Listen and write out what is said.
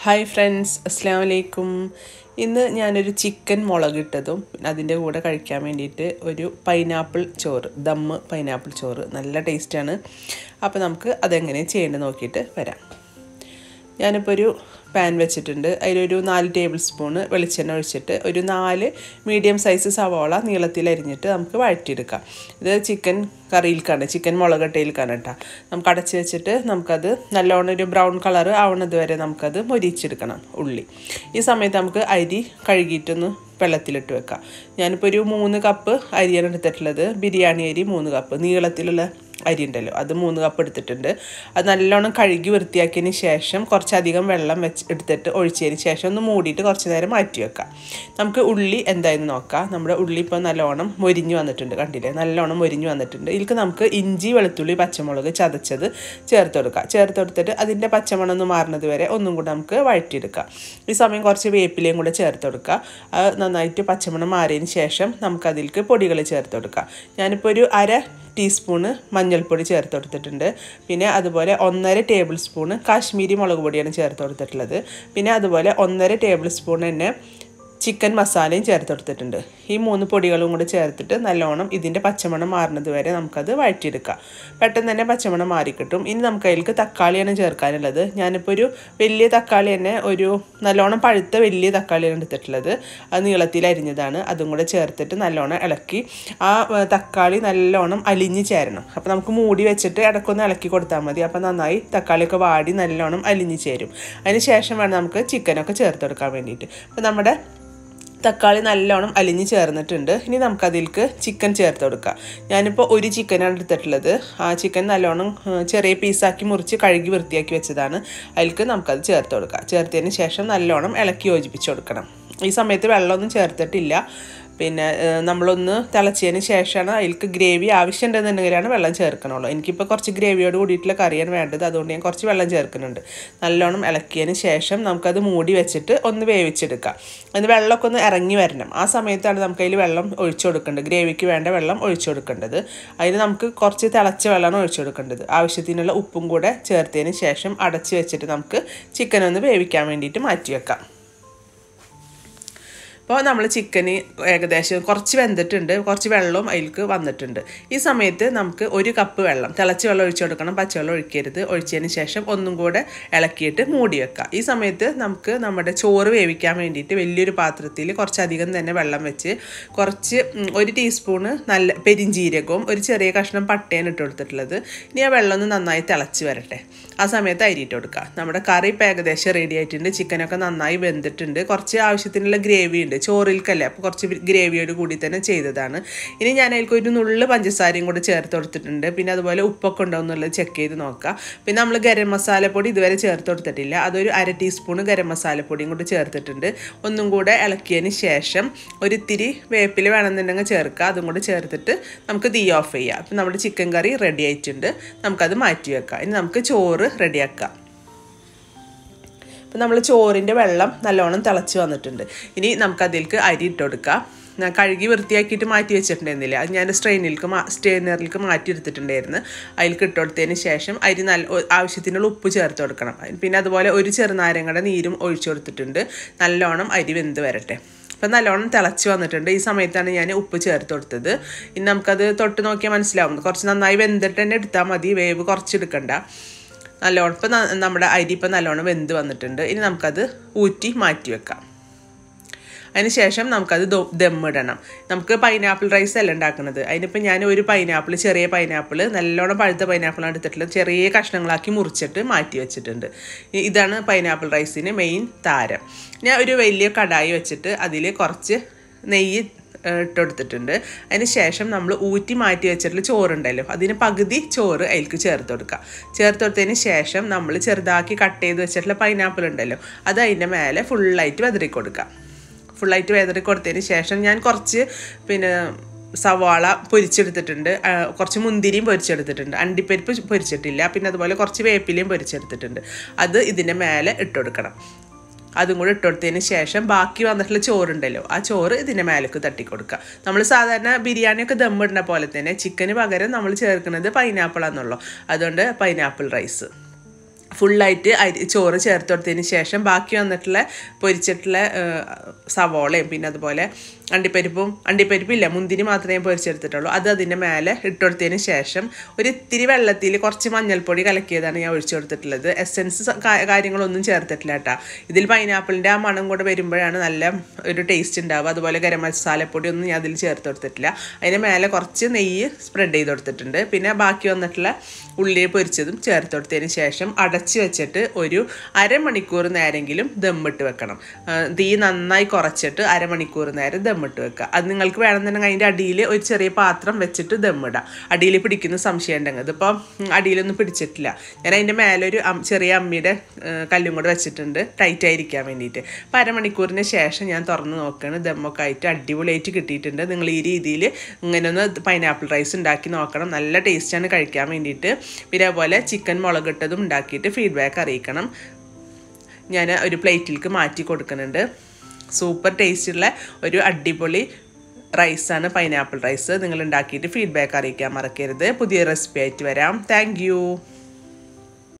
Hi friends, അസ്സലാമു അലൈക്കും. ഇന്ന് ഞാനൊരു ചിക്കൻ മുളകിട്ടതും അതിൻ്റെ കൂടെ കഴിക്കാൻ വേണ്ടിയിട്ട് ഒരു പൈനാപ്പിൾ ചോറ്, ദമ്മ് പൈനാപ്പിൾ ചോറ് നല്ല ടേസ്റ്റാണ്. അപ്പോൾ നമുക്ക് അതെങ്ങനെ ചെയ്യേണ്ടത് നോക്കിയിട്ട് വരാം. ഞാനിപ്പോൾ ഒരു പാൻ വെച്ചിട്ടുണ്ട്. അതിലൊരു 4 ടേബിൾ സ്പൂണ് വെളിച്ചെണ്ണ ഒഴിച്ചിട്ട് ഒരു 4 മീഡിയം സൈസ് സവാള നീളത്തിൽ അരിഞ്ഞിട്ട് നമുക്ക് വഴറ്റിയെടുക്കാം. ഇത് ചിക്കൻ കറിയിൽക്കാണ്, ചിക്കൻ മുളകട്ടയിൽക്കാണ് കേട്ടോ. നമുക്ക് അടച്ച് വെച്ചിട്ട് നമുക്കത് നല്ലോണം ഒരു ബ്രൗൺ കളർ ആവുന്നത് വരെ നമുക്കത് മൊരിച്ചെടുക്കണം ഉള്ളി. ഈ സമയത്ത് നമുക്ക് അരി കഴുകിയിട്ടൊന്ന് വെള്ളത്തിലിട്ട് വെക്കാം. ഞാനിപ്പോൾ ഒരു 3 കപ്പ് അരിയാണ് എടുത്തിട്ടുള്ളത്. ബിരിയാണി അരി 3 കപ്പ്, നീളത്തിലുള്ള അരി ഉണ്ടല്ലോ അത് 3 കപ്പ് എടുത്തിട്ടുണ്ട്. അത് നല്ലോണം കഴുകി വൃത്തിയാക്കിയതിന് ശേഷം കുറച്ചധികം വെള്ളം എടുത്തിട്ട് ഒഴിച്ചതിന് ശേഷം ഒന്ന് മൂടിയിട്ട് കുറച്ച് നേരം മാറ്റി വെക്കാം. നമുക്ക് ഉള്ളി എന്തായെന്ന് നോക്കാം. നമ്മുടെ ഉള്ളി ഇപ്പോൾ നല്ലോണം മൊരിഞ്ഞ് വന്നിട്ടുണ്ട്, കണ്ടില്ലേ, നല്ലോണം മൊരിഞ്ഞ് വന്നിട്ടുണ്ട്. ഇതിലേക്ക് നമുക്ക് ഇഞ്ചി, വെളുത്തുള്ളി, പച്ചമുളക് ചതച്ചത് ചേർത്ത് കൊടുക്കാം. ചേർത്ത് കൊടുത്തിട്ട് അതിൻ്റെ പച്ചമണം ഒന്ന് മാറുന്നത് വരെ ഒന്നും കൂടെ നമുക്ക് വഴറ്റിയെടുക്കാം. ഈ സമയം കുറച്ച് വേപ്പിലയും കൂടെ ചേർത്ത് കൊടുക്കുക. അത് നന്നായിട്ട് പച്ചമണം മാറിയതിന് ശേഷം നമുക്കതിലേക്ക് പൊടികൾ ചേർത്ത് കൊടുക്കാം. ഞാനിപ്പോൾ ഒരു 1/2 ടീസ്പൂണ് മഞ്ഞൾപ്പൊടി ചേർത്ത് കൊടുത്തിട്ടുണ്ട്. പിന്നെ അതുപോലെ 1.5 ടേബിൾ സ്പൂണ് കാശ്മീരി മുളക് പൊടിയാണ് ചേർത്ത് കൊടുത്തിട്ടുള്ളത്. പിന്നെ അതുപോലെ 1.5 ടേബിൾ സ്പൂൺ തന്നെ ചിക്കൻ മസാലയും ചേർത്ത് കൊടുത്തിട്ടുണ്ട്. ഈ 3 പൊടികളും കൂടി ചേർത്തിട്ട് നല്ലോണം ഇതിൻ്റെ പച്ചമണം മാറുന്നത് വരെ നമുക്കത് വഴറ്റിയെടുക്കാം. പെട്ടെന്ന് തന്നെ പച്ചമണം മാറിക്കിട്ടും. ഇനി നമുക്ക് അതിലേക്ക് തക്കാളിയാണ് ചേർക്കാനുള്ളത്. ഞാനിപ്പോൾ ഒരു വലിയ തക്കാളി തന്നെ, ഒരു നല്ലോണം പഴുത്ത വലിയ തക്കാളിയാണ് എടുത്തിട്ടുള്ളത്. അത് നീളത്തിൽ അരിഞ്ഞതാണ്. അതും കൂടെ ചേർത്തിട്ട് നല്ലോണം ഇളക്കി ആ തക്കാളി നല്ലോണം അലിഞ്ഞ് ചേരണം. അപ്പോൾ നമുക്ക് മൂടി വെച്ചിട്ട് ഇടയ്ക്കൊന്ന് ഇളക്കി കൊടുത്താൽ മതി. അപ്പോൾ നന്നായി തക്കാളിയൊക്കെ വാടി നല്ലോണം അലിഞ്ഞ് ചേരും. അതിന് ശേഷം വേണം നമുക്ക് ചിക്കനൊക്കെ ചേർത്ത് കൊടുക്കാൻ വേണ്ടിയിട്ട്. അപ്പോൾ നമ്മുടെ തക്കാളി നല്ലോണം അലിഞ്ഞ് ചേർന്നിട്ടുണ്ട്. ഇനി നമുക്കതിലേക്ക് ചിക്കൻ ചേർത്ത് കൊടുക്കാം. ഞാനിപ്പോൾ ഒരു ചിക്കനാണ് എടുത്തിട്ടുള്ളത്. ആ ചിക്കൻ നല്ലോണം ചെറിയ പീസാക്കി മുറിച്ച് കഴുകി വൃത്തിയാക്കി വെച്ചതാണ്. അതിലേക്ക് നമുക്കത് ചേർത്ത് കൊടുക്കാം. ചേർത്തതിന് ശേഷം നല്ലോണം ഇളക്കി യോജിപ്പിച്ച് കൊടുക്കണം. ഈ സമയത്ത് വെള്ളമൊന്നും ചേർത്തിട്ടില്ല. പിന്നെ നമ്മളൊന്ന് തിളച്ചതിന് ശേഷമാണ് അതിലേക്ക് ഗ്രേവി ആവശ്യമുണ്ടെന്നുണ്ടെങ്കിലാണ് വെള്ളം ചേർക്കണുള്ളൂ. എനിക്കിപ്പോൾ കുറച്ച് ഗ്രേവിയോട് കൂടിയിട്ടുള്ള കറിയാണ് വേണ്ടത്, അതുകൊണ്ട് ഞാൻ കുറച്ച് വെള്ളം ചേർക്കുന്നുണ്ട്. നല്ലോണം ഇളക്കിയതിന് ശേഷം നമുക്കത് മൂടി വെച്ചിട്ട് ഒന്ന് വേവിച്ചെടുക്കാം. അതിന് വെള്ളമൊക്കെ ഒന്ന് ഇറങ്ങി വരണം. ആ സമയത്താണ് നമുക്ക് അതിൽ വെള്ളം ഒഴിച്ചു കൊടുക്കേണ്ടത്, ഗ്രേവിക്ക് വേണ്ട വെള്ളം ഒഴിച്ചു കൊടുക്കേണ്ടത്. അതിന് നമുക്ക് കുറച്ച് തിളച്ച വെള്ളമാണ് ഒഴിച്ചു കൊടുക്കേണ്ടത്. ആവശ്യത്തിനുള്ള ഉപ്പും കൂടെ ചേർത്തതിന് ശേഷം അടച്ച് വെച്ചിട്ട് നമുക്ക് ചിക്കൻ ഒന്ന് വേവിക്കാൻ വേണ്ടിയിട്ട് മാറ്റി വെക്കാം. അപ്പോൾ നമ്മൾ ചിക്കന് ഏകദേശം കുറച്ച് വെന്തിട്ടുണ്ട്, കുറച്ച് വെള്ളവും അതിലേക്ക് വന്നിട്ടുണ്ട്. ഈ സമയത്ത് നമുക്ക് 1 കപ്പ് വെള്ളം, തിളച്ച വെള്ളം ഒഴിച്ചു കൊടുക്കണം, പച്ചവെള്ളം ഒഴിക്കരുത്. ഒഴിച്ചതിന് ശേഷം ഒന്നും കൂടെ ഇളക്കിയിട്ട് മൂടി വെക്കാം. ഈ സമയത്ത് നമുക്ക് നമ്മുടെ ചോറ് വേവിക്കാൻ വേണ്ടിയിട്ട് വലിയൊരു പാത്രത്തിൽ കുറച്ചധികം തന്നെ വെള്ളം വെച്ച് കുറച്ച് 1 ടീസ്പൂണ് നല്ല പെരിഞ്ജീരകവും ഒരു ചെറിയ കഷ്ണം പട്ടയാണ് ഇട്ട് കൊടുത്തിട്ടുള്ളത്. ഇനി ആ വെള്ളം ഒന്ന് നന്നായി തിളച്ച് വരട്ടെ. ആ സമയത്ത് അരിയിട്ട് കൊടുക്കുക. നമ്മുടെ കറി ഇപ്പോൾ ഏകദേശം റെഡി ആയിട്ടുണ്ട്. ചിക്കനൊക്കെ നന്നായി വെന്തിട്ടുണ്ട്. കുറച്ച് ആവശ്യത്തിനുള്ള ഗ്രേവി ഉണ്ട് ചോറിൽക്കല്ലേ, അപ്പോൾ കുറച്ച് ഗ്രേവിയോട് കൂടി തന്നെ ചെയ്തതാണ്. ഇനി ഞാൻ അതിലേക്ക് ഒരു നുള്ള് പഞ്ചസാരയും കൂടി ചേർത്ത് കൊടുത്തിട്ടുണ്ട്. പിന്നെ അതുപോലെ ഉപ്പൊക്കെ ഉണ്ടോ എന്നുള്ളത് ചെക്ക് ചെയ്ത് നോക്കുക. പിന്നെ നമ്മൾ ഗരം മസാലപ്പൊടി ഇതുവരെ ചേർത്ത് കൊടുത്തിട്ടില്ല. അതൊരു 1/2 ടീസ്പൂണ് ഗരം മസാലപ്പൊടിയും കൂടി ചേർത്തിട്ടുണ്ട്. ഒന്നും കൂടെ ഇളക്കിയതിന് ശേഷം ഒരിത്തിരി വേപ്പില വേണമെന്നുണ്ടെങ്കിൽ ചേർക്കുക. അതും കൂടി ചേർത്തിട്ട് നമുക്ക് തീ ഓഫ് ചെയ്യാം. അപ്പം നമ്മുടെ ചിക്കൻ കറി റെഡി ആയിട്ടുണ്ട്. നമുക്കത് മാറ്റി വെക്കാം. ഇനി നമുക്ക് ചോറ് റെഡിയാക്കാം. അപ്പോൾ നമ്മൾ ചോറിൻ്റെ വെള്ളം നല്ലോണം തിളച്ച് വന്നിട്ടുണ്ട്. ഇനി നമുക്കതിലേക്ക് അരി ഇട്ട് കൊടുക്കാം. ഞാൻ കഴുകി വൃത്തിയാക്കിയിട്ട് മാറ്റി വെച്ചിട്ടുണ്ടായിരുന്നില്ല, അത് ഞാൻ സ്ട്രെയിനറിലേക്ക് മാറ്റി എടുത്തിട്ടുണ്ടായിരുന്നു. അതിലേക്ക് ഇട്ട് കൊടുത്തതിന് ശേഷം അരി ആവശ്യത്തിനുള്ള ഉപ്പ് ചേർത്ത് കൊടുക്കണം. പിന്നെ അതുപോലെ ഒരു ചെറുനാരങ്ങയുടെ നീരും ഒഴിച്ചു കൊടുത്തിട്ടുണ്ട്. നല്ലോണം അരി വെന്ത് വരട്ടെ. അപ്പം നല്ലോണം തിളച്ച് വന്നിട്ടുണ്ട്. ഈ സമയത്താണ് ഞാൻ ഉപ്പ് ചേർത്ത് കൊടുത്തത്. ഇനി നമുക്കത് തൊട്ട് നോക്കിയാൽ മനസ്സിലാവും. കുറച്ച് നന്നായി വെന്തിട്ട് തന്നെ എടുത്താൽ മതി, വേവ് കുറച്ചെടുക്കണ്ട. നല്ലോണം ഇപ്പം നമ്മുടെ അരി ഇപ്പം നല്ലോണം വെന്ത് വന്നിട്ടുണ്ട്. ഇനി നമുക്കത് ഊറ്റി മാറ്റി വെക്കാം. അതിന് ശേഷം നമുക്കത് ദമ്മിടണം. നമുക്ക് പൈനാപ്പിൾ റൈസ് അല്ല ഉണ്ടാക്കുന്നത്. അതിനിപ്പോൾ ഞാൻ ഒരു പൈനാപ്പിൾ, ചെറിയ പൈനാപ്പിൾ, നല്ലോണം പഴുത്ത പൈനാപ്പിളാണ് എടുത്തിട്ടുള്ളത്. ചെറിയ കഷ്ണങ്ങളാക്കി മുറിച്ചിട്ട് മാറ്റി വെച്ചിട്ടുണ്ട്. ഇതാണ് പൈനാപ്പിൾ റൈസിന് മെയിൻ താരം. ഞാൻ ഒരു വലിയ കടായി വെച്ചിട്ട് അതിൽ കുറച്ച് നെയ്യ് ഇട്ടെടുത്തിട്ടുണ്ട്. അതിന് ശേഷം നമ്മൾ ഊറ്റി മാറ്റി വെച്ചിട്ടുള്ള ചോറുണ്ടല്ലോ, അതിന് പകുതി ചോറ് അതിലേക്ക് ചേർത്ത് കൊടുക്കുക. ചേർത്ത് കൊടുത്തതിന് ശേഷം നമ്മൾ ചെറുതാക്കി കട്ട് ചെയ്ത് വെച്ചിട്ടുള്ള പൈനാപ്പിൾ ഉണ്ടല്ലോ, അത് അതിൻ്റെ മേലെ ഫുള്ളായിട്ട് വെതറി കൊടുക്കുക. ഫുള്ളായിട്ട് വെതറി കൊടുത്തതിന് ശേഷം ഞാൻ കുറച്ച് സവാള പൊരിച്ചെടുത്തിട്ടുണ്ട്, കുറച്ച് മുന്തിരിയും പൊരിച്ചെടുത്തിട്ടുണ്ട്, അണ്ടിപ്പരിപ്പ് പൊരിച്ചിട്ടില്ല. പിന്നെ അതുപോലെ കുറച്ച് വേപ്പിലയും പൊരിച്ചെടുത്തിട്ടുണ്ട്. അത് ഇതിൻ്റെ മേലെ ഇട്ട് കൊടുക്കണം. അതും കൂടി ഇട്ട് കൊടുത്തതിന് ശേഷം ബാക്കി വന്നിട്ടുള്ള ചോറുണ്ടല്ലോ, ആ ചോറ് ഇതിൻ്റെ മേലേക്ക് തട്ടിക്കൊടുക്കുക. നമ്മൾ സാധാരണ ബിരിയാണിയൊക്കെ ദമ്മിടുന്ന പോലെ തന്നെ ചിക്കന് പകരം നമ്മൾ ചേർക്കുന്നത് പൈനാപ്പിളാണെന്നുള്ളൂ. അതുകൊണ്ട് പൈനാപ്പിൾ റൈസ് ഫുള്ളായിട്ട് ചോറ് ചേർത്ത് കൊടുത്തതിന് ശേഷം ബാക്കി വന്നിട്ടുള്ള പൊരിച്ചിട്ടുള്ള സവോളയും പിന്നെ അതുപോലെ അണ്ടിപ്പരിപ്പില്ല മുന്തിരി മാത്രമേ ഞാൻ പൊരിച്ചെടുത്തിട്ടുള്ളൂ. അത് അതിൻ്റെ മേലെ ഇട്ട് കൊടുത്തതിന് ശേഷം ഒരു ഇത്തിരി വെള്ളത്തിൽ കുറച്ച് മഞ്ഞൾപ്പൊടി കലക്കിയതാണ് ഞാൻ ഒഴിച്ചു കൊടുത്തിട്ടുള്ളത്. എസെൻസ് കാര്യങ്ങളൊന്നും ചേർത്തിട്ടില്ല കേട്ടോ. ഇതിൽ പൈനാപ്പിളിൻ്റെ ആ മണം കൂടെ വരുമ്പോഴാണ് നല്ല ഒരു ടേസ്റ്റ് ഉണ്ടാവുക. അതുപോലെ ഗരം മസാലപ്പൊടി ഒന്നും ഞാൻ അതിൽ ചേർത്ത് കൊടുത്തിട്ടില്ല. അതിൻ്റെ മേലെ കുറച്ച് നെയ്യ് സ്പ്രെഡ് ചെയ്ത് കൊടുത്തിട്ടുണ്ട്. പിന്നെ ബാക്കി വന്നിട്ടുള്ള ഉള്ളി പൊരിച്ചതും ചേർത്ത് കൊടുത്തതിന് ശേഷം അടച്ച് വെച്ചിട്ട് ഒരു അരമണിക്കൂർ നേരമെങ്കിലും ദമ്മിട്ട് വെക്കണം. തീ നന്നായി കുറച്ചിട്ട് അരമണിക്കൂർ നേരം ദമ്മിട്ട് വെക്കുക. അത് നിങ്ങൾക്ക് വേണമെന്നുണ്ടെങ്കിൽ അതിൻ്റെ അടിയിൽ ഒരു ചെറിയ പാത്രം വെച്ചിട്ട് ദമ്മിടാം. അടിയിൽ പിടിക്കുന്ന സംശയം ഉണ്ടെങ്കിൽ ഇതിപ്പം അടിയിലൊന്നും പിടിച്ചിട്ടില്ല. ഞാൻ അതിൻ്റെ മേലെ ഒരു ചെറിയ അമ്മിയുടെ കല്ലും കൂടെ വെച്ചിട്ടുണ്ട് ടൈറ്റ് ആയിരിക്കാൻ വേണ്ടിയിട്ട്. അപ്പോൾ അരമണിക്കൂറിന് ശേഷം ഞാൻ തുറന്ന് നോക്കുകയാണ്. ദമ്മൊക്കെ ആയിട്ട് അടിപൊളിയായിട്ട് കിട്ടിയിട്ടുണ്ട്. നിങ്ങൾ ഈ രീതിയിൽ ഇങ്ങനെ ഒന്ന് പൈനാപ്പിൾ റൈസ് ഉണ്ടാക്കി നോക്കണം. നല്ല ടേസ്റ്റാണ് കഴിക്കാൻ വേണ്ടിയിട്ട്. പിന്നെ അതുപോലെ ചിക്കൻ മുളകിട്ടതും ഉണ്ടാക്കിയിട്ട് ഫീഡ്ബാക്ക് അറിയിക്കണം. ഞാൻ ഒരു പ്ലേറ്റിലേക്ക് മാറ്റി കൊടുക്കുന്നുണ്ട്. സൂപ്പർ ടേസ്റ്റുള്ള ഒരു അടിപൊളി റൈസാണ് പൈനാപ്പിൾ റൈസ്. നിങ്ങൾ ഉണ്ടാക്കിയിട്ട് ഫീഡ്ബാക്ക് അറിയിക്കാൻ മറക്കരുത്. പുതിയ റെസിപ്പി ആയിട്ട് വരാം. താങ്ക്